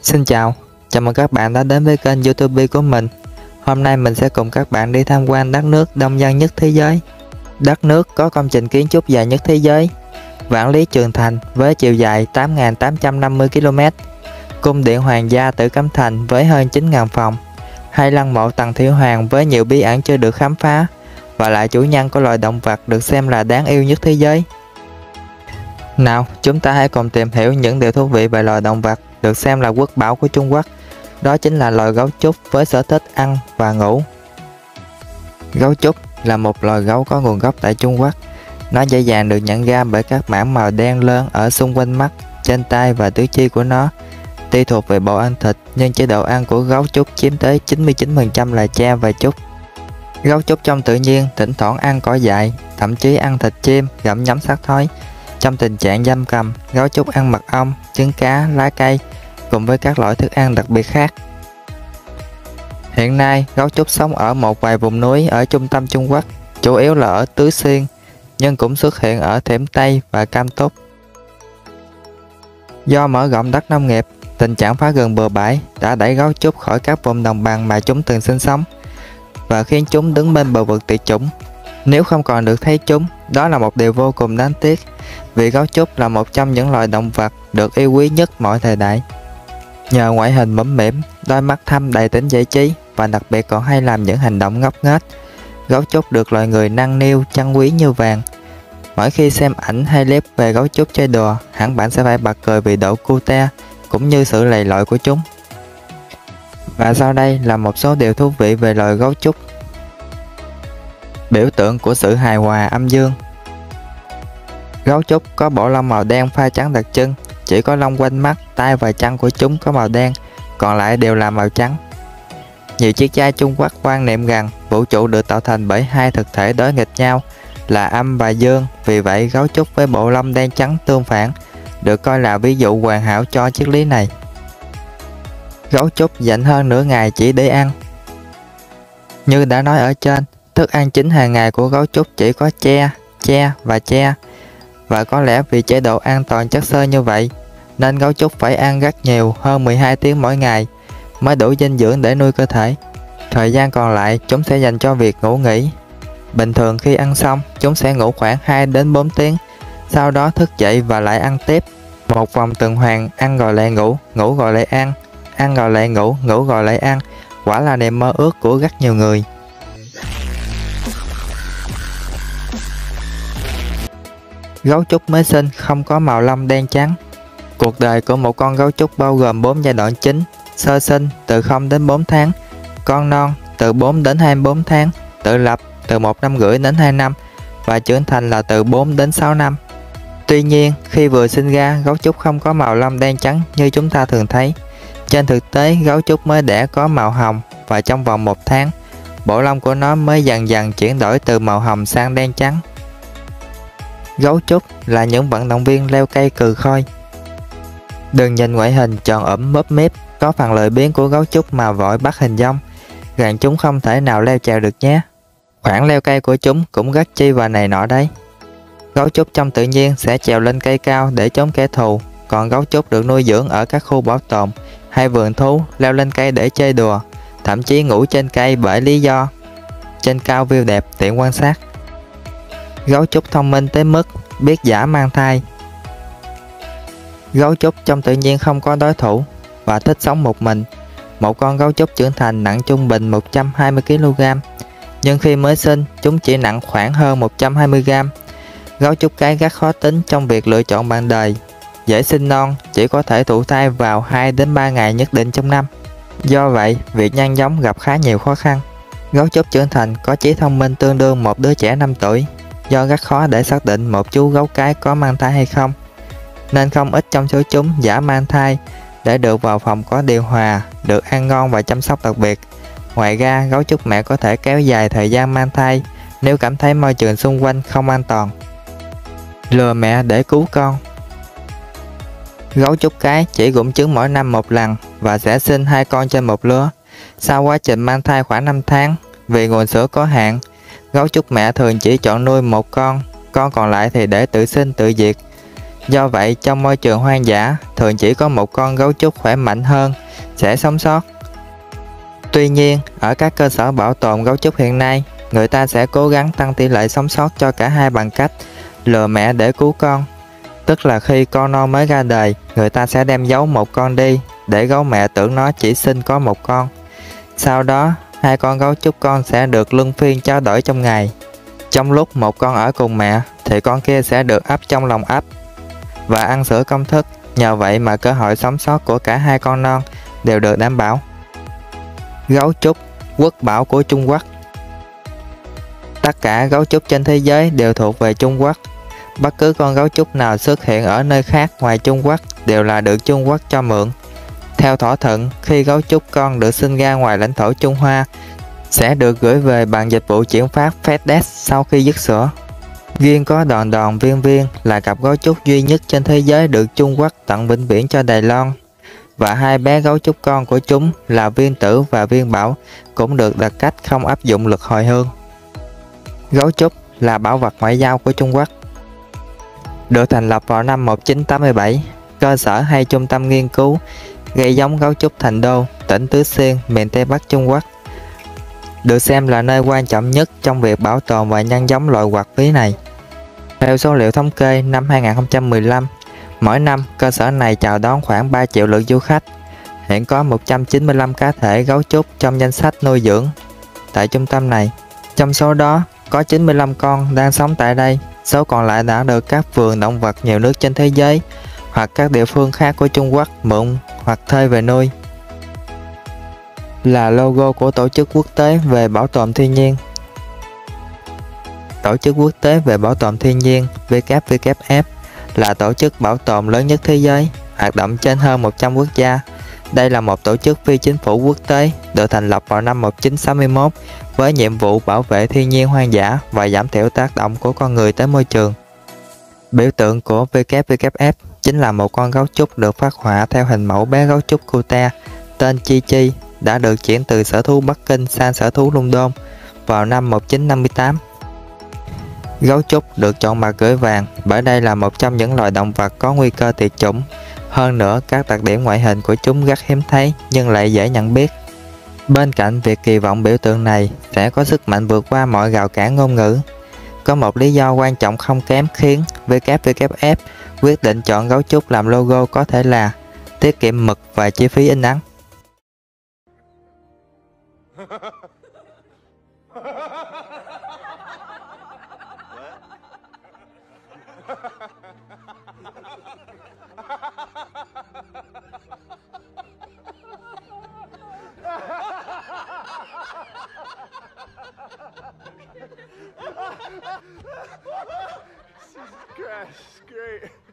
Xin chào, chào mừng các bạn đã đến với kênh YouTube của mình. Hôm nay mình sẽ cùng các bạn đi tham quan đất nước đông dân nhất thế giới. Đất nước có công trình kiến trúc dài nhất thế giới, Vạn Lý Trường Thành với chiều dài 8.850 km, cung điện hoàng gia Tử Cấm Thành với hơn 9.000 phòng, hay lăng mộ Tần Thủy Hoàng với nhiều bí ẩn chưa được khám phá, và là chủ nhân của loài động vật được xem là đáng yêu nhất thế giới. Nào, chúng ta hãy cùng tìm hiểu những điều thú vị về loài động vật được xem là quốc bảo của Trung Quốc. Đó chính là loài gấu trúc với sở thích ăn và ngủ. Gấu trúc là một loài gấu có nguồn gốc tại Trung Quốc. Nó dễ dàng được nhận ra bởi các mảng màu đen lớn ở xung quanh mắt, trên tay và tứ chi của nó. Tuy thuộc về bộ ăn thịt, nhưng chế độ ăn của gấu trúc chiếm tới 99% là tre và trúc. Gấu trúc trong tự nhiên thỉnh thoảng ăn cỏ dại, thậm chí ăn thịt chim, gặm nhấm xác thối. Trong tình trạng giam cầm, gấu trúc ăn mật ong, trứng cá, lá cây cùng với các loại thức ăn đặc biệt khác. Hiện nay, gấu trúc sống ở một vài vùng núi ở trung tâm Trung Quốc, chủ yếu là ở Tứ Xuyên, nhưng cũng xuất hiện ở Thiểm Tây và Cam Túc. Do mở rộng đất nông nghiệp, tình trạng phá rừng bừa bãi đã đẩy gấu trúc khỏi các vùng đồng bằng mà chúng từng sinh sống và khiến chúng đứng bên bờ vực tuyệt chủng. Nếu không còn được thấy chúng, đó là một điều vô cùng đáng tiếc, vì gấu trúc là một trong những loài động vật được yêu quý nhất mọi thời đại. Nhờ ngoại hình mũm mĩm, đôi mắt thâm đầy tính giải trí và đặc biệt còn hay làm những hành động ngốc nghếch, gấu trúc được loài người nâng niu trân quý như vàng. Mỗi khi xem ảnh hay clip về gấu trúc chơi đùa, hẳn bạn sẽ phải bật cười vì độ cute cũng như sự lầy lội của chúng. Và sau đây là một số điều thú vị về loài gấu trúc. Biểu tượng của sự hài hòa âm dương. Gấu trúc có bộ lông màu đen pha trắng đặc trưng, chỉ có lông quanh mắt, tai và chân của chúng có màu đen, còn lại đều là màu trắng. Nhiều triết gia Trung Quốc quan niệm rằng vũ trụ được tạo thành bởi hai thực thể đối nghịch nhau là âm và dương, vì vậy gấu trúc với bộ lông đen trắng tương phản được coi là ví dụ hoàn hảo cho triết lý này. Gấu trúc dành hơn nửa ngày chỉ để ăn. Như đã nói ở trên, thức ăn chính hàng ngày của gấu trúc chỉ có tre và có lẽ vì chế độ an toàn chất xơ như vậy nên gấu trúc phải ăn rất nhiều, hơn 12 tiếng mỗi ngày mới đủ dinh dưỡng để nuôi cơ thể. Thời gian còn lại chúng sẽ dành cho việc ngủ nghỉ. Bình thường khi ăn xong, chúng sẽ ngủ khoảng 2 đến 4 tiếng, sau đó thức dậy và lại ăn tiếp. Một vòng tuần hoàn ăn rồi lại ngủ, ngủ rồi lại ăn rồi lại ngủ, ngủ rồi lại ăn. Quả là niềm mơ ước của rất nhiều người. Gấu trúc mới sinh không có màu lông đen trắng. Cuộc đời của một con gấu trúc bao gồm 4 giai đoạn chính: sơ sinh từ 0 đến 4 tháng, con non từ 4 đến 24 tháng, tự lập từ 1 năm rưỡi đến 2 năm và trưởng thành là từ 4 đến 6 năm. Tuy nhiên, khi vừa sinh ra, gấu trúc không có màu lông đen trắng như chúng ta thường thấy. Trên thực tế, gấu trúc mới đẻ có màu hồng và trong vòng 1 tháng, bộ lông của nó mới dần dần chuyển đổi từ màu hồng sang đen trắng. Gấu trúc là những vận động viên leo cây cừ khôi. Đừng nhìn ngoại hình tròn ẩm mấp mép, có phần lười biếng của gấu trúc mà vội bắt hình dong, rằng chúng không thể nào leo trèo được nhé. Khoảng leo cây của chúng cũng rất chi và này nọ đấy. Gấu trúc trong tự nhiên sẽ trèo lên cây cao để chống kẻ thù, còn gấu trúc được nuôi dưỡng ở các khu bảo tồn hay vườn thú leo lên cây để chơi đùa, thậm chí ngủ trên cây bởi lý do trên cao view đẹp tiện quan sát. Gấu trúc thông minh tới mức biết giả mang thai. Gấu trúc trong tự nhiên không có đối thủ và thích sống một mình. Một con gấu trúc trưởng thành nặng trung bình 120 kg, nhưng khi mới sinh chúng chỉ nặng khoảng hơn 120 g. Gấu trúc cái rất khó tính trong việc lựa chọn bạn đời, dễ sinh non, chỉ có thể thụ thai vào 2 đến 3 ngày nhất định trong năm. Do vậy, việc nhân giống gặp khá nhiều khó khăn. Gấu trúc trưởng thành có trí thông minh tương đương một đứa trẻ 5 tuổi. Do rất khó để xác định một chú gấu cái có mang thai hay không, nên không ít trong số chúng giả mang thai để được vào phòng có điều hòa, được ăn ngon và chăm sóc đặc biệt. Ngoài ra, gấu trúc mẹ có thể kéo dài thời gian mang thai nếu cảm thấy môi trường xung quanh không an toàn. Lừa mẹ để cứu con. Gấu trúc cái chỉ rụng trứng mỗi năm một lần và sẽ sinh 2 con trên một lứa. Sau quá trình mang thai khoảng 5 tháng, vì nguồn sữa có hạn, gấu trúc mẹ thường chỉ chọn nuôi một con còn lại thì để tự sinh tự diệt. Do vậy, trong môi trường hoang dã, thường chỉ có một con gấu trúc khỏe mạnh hơn sẽ sống sót. Tuy nhiên, ở các cơ sở bảo tồn gấu trúc hiện nay, người ta sẽ cố gắng tăng tỷ lệ sống sót cho cả hai bằng cách lừa mẹ để cứu con. Tức là khi con non mới ra đời, người ta sẽ đem giấu một con đi để gấu mẹ tưởng nó chỉ sinh có một con. Sau đó, hai con gấu trúc con sẽ được luân phiên trao đổi trong ngày. Trong lúc một con ở cùng mẹ thì con kia sẽ được ấp trong lòng ấp và ăn sữa công thức. Nhờ vậy mà cơ hội sống sót của cả hai con non đều được đảm bảo. Gấu trúc, quốc bảo của Trung Quốc. Tất cả gấu trúc trên thế giới đều thuộc về Trung Quốc. Bất cứ con gấu trúc nào xuất hiện ở nơi khác ngoài Trung Quốc đều là được Trung Quốc cho mượn. Theo thỏa thuận, khi gấu trúc con được sinh ra ngoài lãnh thổ Trung Hoa sẽ được gửi về bằng dịch vụ chuyển phát FedEx sau khi dứt sữa. Riêng có Đòn Đòn Viên Viên là cặp gấu trúc duy nhất trên thế giới được Trung Quốc tặng vĩnh viễn cho Đài Loan. Và hai bé gấu trúc con của chúng là Viên Tử và Viên Bảo cũng được đặt cách không áp dụng luật hồi hương. Gấu trúc là bảo vật ngoại giao của Trung Quốc. Được thành lập vào năm 1987, cơ sở hay trung tâm nghiên cứu gây giống gấu trúc Thành Đô, tỉnh Tứ Xuyên, miền Tây Bắc Trung Quốc, được xem là nơi quan trọng nhất trong việc bảo tồn và nhân giống loại hoạt quý này. Theo số liệu thống kê năm 2015, mỗi năm cơ sở này chào đón khoảng 3 triệu lượt du khách. Hiện có 195 cá thể gấu trúc trong danh sách nuôi dưỡng tại trung tâm này. Trong số đó, có 95 con đang sống tại đây, số còn lại đã được các vườn động vật nhiều nước trên thế giới hoặc các địa phương khác của Trung Quốc mượn hoặc thuê về nuôi. Là logo của Tổ chức Quốc tế về Bảo tồn Thiên nhiên. Tổ chức Quốc tế về Bảo tồn Thiên nhiên WWF là tổ chức bảo tồn lớn nhất thế giới, hoạt động trên hơn 100 quốc gia. Đây là một tổ chức phi chính phủ quốc tế được thành lập vào năm 1961 với nhiệm vụ bảo vệ thiên nhiên hoang dã và giảm thiểu tác động của con người tới môi trường. Biểu tượng của WWF chính là một con gấu trúc được phác họa theo hình mẫu bé gấu trúc Cute tên Chi Chi đã được chuyển từ sở thú Bắc Kinh sang sở thú London vào năm 1958. Gấu trúc được chọn mặt gửi vàng bởi đây là một trong những loài động vật có nguy cơ tuyệt chủng. Hơn nữa, các đặc điểm ngoại hình của chúng rất hiếm thấy nhưng lại dễ nhận biết. Bên cạnh việc kỳ vọng biểu tượng này sẽ có sức mạnh vượt qua mọi rào cản ngôn ngữ, có một lý do quan trọng không kém khiến WWF quyết định chọn gấu trúc làm logo có thể là tiết kiệm mực và chi phí in ấn. Jesus Christ, great.